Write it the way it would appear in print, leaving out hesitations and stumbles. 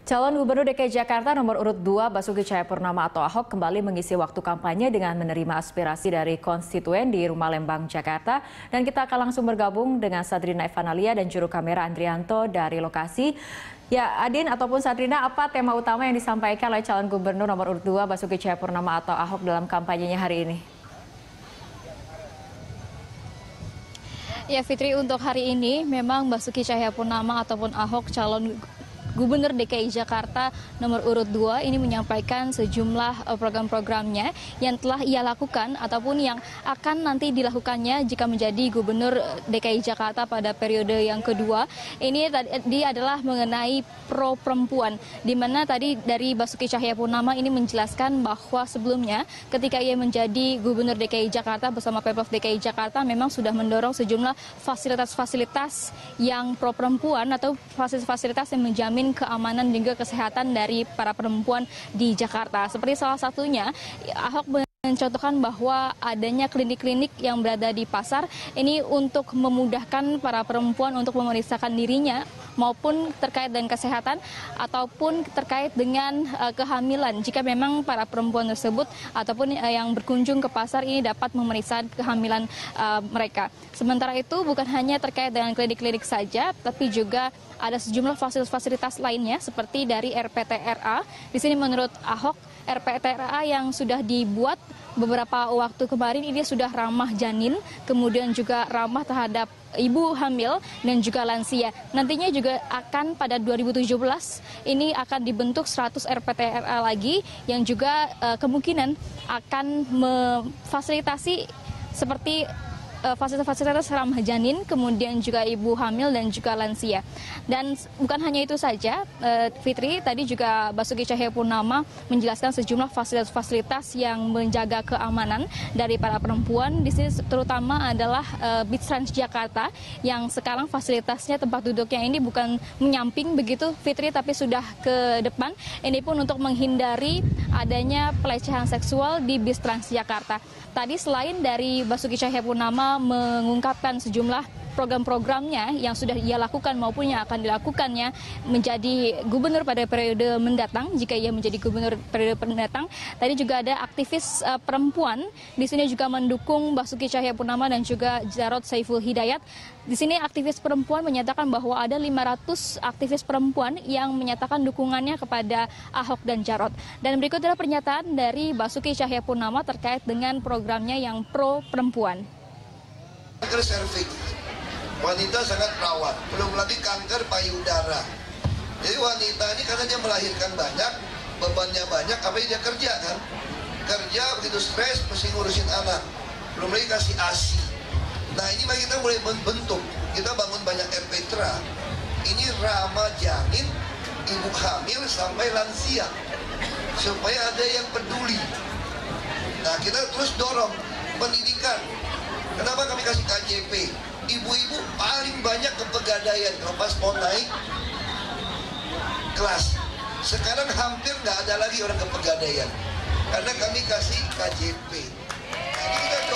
Calon Gubernur DKI Jakarta nomor urut 2 Basuki Cahayapurnama atau Ahok kembali mengisi waktu kampanye dengan menerima aspirasi dari konstituen di Rumah Lembang, Jakarta. Dan kita akan langsung bergabung dengan Sadrina Evanalia dan juru kamera Andrianto dari lokasi. Ya, Adin ataupun Sadrina, apa tema utama yang disampaikan oleh calon Gubernur nomor urut 2 Basuki Cahayapurnama atau Ahok dalam kampanyenya hari ini? Ya Fitri, untuk hari ini memang Basuki Cahayapurnama ataupun Ahok calon Gubernur DKI Jakarta nomor urut 2 ini menyampaikan sejumlah program-programnya yang telah ia lakukan ataupun yang akan nanti dilakukannya jika menjadi Gubernur DKI Jakarta pada periode yang kedua. Ini tadi adalah mengenai pro perempuan, di mana tadi dari Basuki Cahayapurnama ini menjelaskan bahwa sebelumnya ketika ia menjadi Gubernur DKI Jakarta bersama Pemprov DKI Jakarta memang sudah mendorong sejumlah fasilitas-fasilitas yang pro perempuan atau fasilitas-fasilitas yang menjamin keamanan dan juga kesehatan dari para perempuan di Jakarta. Seperti salah satunya, Ahok mencontohkan bahwa adanya klinik-klinik yang berada di pasar ini untuk memudahkan para perempuan untuk memeriksakan dirinya maupun terkait dengan kesehatan ataupun terkait dengan kehamilan jika memang para perempuan tersebut ataupun yang berkunjung ke pasar ini dapat memeriksa kehamilan mereka. Sementara itu bukan hanya terkait dengan klinik-klinik saja, tapi juga ada sejumlah fasilitas lainnya seperti dari RPTRA. Di sini menurut Ahok, RPTRA yang sudah dibuat beberapa waktu kemarin ini sudah ramah janin, kemudian juga ramah terhadap ibu hamil dan juga lansia. Nantinya juga akan pada 2017 ini akan dibentuk 100 RPTRA lagi yang juga kemungkinan akan memfasilitasi seperti fasilitas-fasilitas ramah janin, kemudian juga ibu hamil dan juga lansia. Dan bukan hanya itu saja, Fitri, tadi juga Basuki Cahayapurnama menjelaskan sejumlah fasilitas-fasilitas yang menjaga keamanan dari para perempuan. Di sini terutama adalah Beach Trans Jakarta yang sekarang fasilitasnya tempat duduknya ini bukan menyamping begitu, Fitri, tapi sudah ke depan. Ini pun untuk menghindari adanya pelecehan seksual di Beach Trans Jakarta. Tadi selain dari Basuki Cahayapurnama mengungkapkan sejumlah program-programnya yang sudah ia lakukan maupun yang akan dilakukannya menjadi gubernur pada periode mendatang, jika ia menjadi gubernur periode mendatang. Tadi juga ada aktivis perempuan di sini juga mendukung Basuki Cahayapurnama dan juga Jarod Saiful Hidayat. Di sini aktivis perempuan menyatakan bahwa ada 500 aktivis perempuan yang menyatakan dukungannya kepada Ahok dan Jarod. Dan berikut adalah pernyataan dari Basuki Cahayapurnama terkait dengan programnya yang pro perempuan. Kanker serviks, wanita sangat rawan, belum lagi kanker payudara. Jadi wanita ini karena dia melahirkan banyak, bebannya banyak, apa dia kerja kan? Kerja begitu stres, mesti ngurusin anak, belum lagi kasih ASI. Nah ini kita mulai membentuk, kita bangun banyak RPTRA. Ini ramah janin, ibu hamil sampai lansia, supaya ada yang peduli. Nah kita terus dorong pendidikan. Kenapa kami kasih KJP? Ibu-ibu paling banyak ke Pegadaian kalau pas mau naik kelas. Sekarang hampir nggak ada lagi orang ke Pegadaian karena kami kasih KJP. Nah, ini kita